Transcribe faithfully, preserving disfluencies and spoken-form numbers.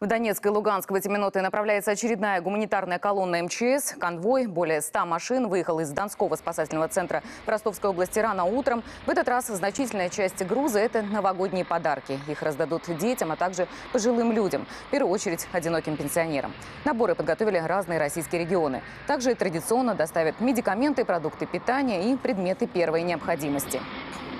В Донецк и Луганск в эти минуты направляется очередная гуманитарная колонна эм че эс. Конвой, более ста машин, выехал из Донского спасательного центра в Ростовской области рано утром. В этот раз значительная часть груза – это новогодние подарки. Их раздадут детям, а также пожилым людям, в первую очередь одиноким пенсионерам. Наборы подготовили разные российские регионы. Также традиционно доставят медикаменты, продукты питания и предметы первой необходимости.